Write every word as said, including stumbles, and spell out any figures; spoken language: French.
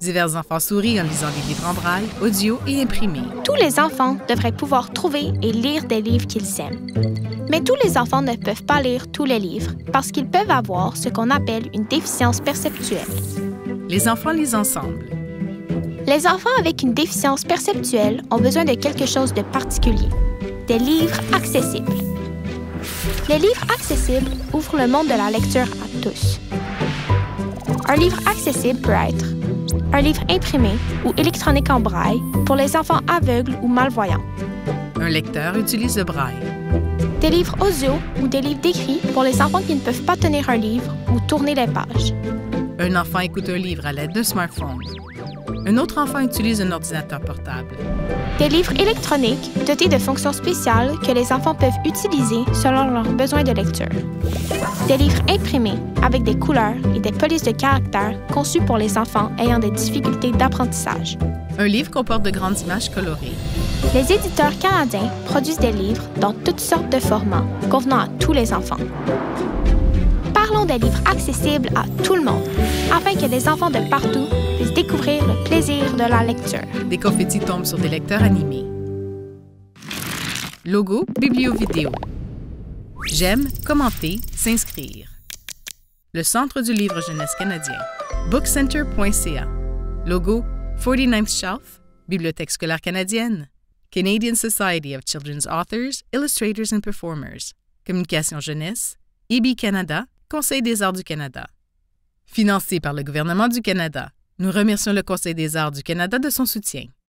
Divers enfants sourient en lisant des livres en braille, audio et imprimés. Tous les enfants devraient pouvoir trouver et lire des livres qu'ils aiment. Mais tous les enfants ne peuvent pas lire tous les livres parce qu'ils peuvent avoir ce qu'on appelle une déficience perceptuelle. Les enfants lisent ensemble. Les enfants avec une déficience perceptuelle ont besoin de quelque chose de particulier, des livres accessibles. Les livres accessibles ouvrent le monde de la lecture à tous. Un livre accessible peut être un livre imprimé ou électronique en braille pour les enfants aveugles ou malvoyants. Un lecteur utilise le braille. Des livres audio ou des livres d'écrit pour les enfants qui ne peuvent pas tenir un livre ou tourner les pages. Un enfant écoute un livre à l'aide d'un smartphone. Un autre enfant utilise un ordinateur portable. Des livres électroniques dotés de fonctions spéciales que les enfants peuvent utiliser selon leurs besoins de lecture. Des livres imprimés avec des couleurs et des polices de caractères conçus pour les enfants ayant des difficultés d'apprentissage. Un livre comporte de grandes images colorées. Les éditeurs canadiens produisent des livres dans toutes sortes de formats convenant à tous les enfants. Parlons des livres accessibles à tout le monde, afin que les enfants de partout puissent découvrir le plaisir de la lecture. Des confettis tombent sur des lecteurs animés. Logo, biblio-vidéo. J'aime, commenter, s'inscrire. Le Centre du livre jeunesse canadien. bookcenter point c a. Logo, forty-ninth Shelf, Bibliothèque scolaire canadienne. Canadian Society of Children's Authors, Illustrators and Performers. Communication jeunesse. I B Canada, Conseil des arts du Canada. Financé par le gouvernement du Canada. Nous remercions le Conseil des arts du Canada de son soutien.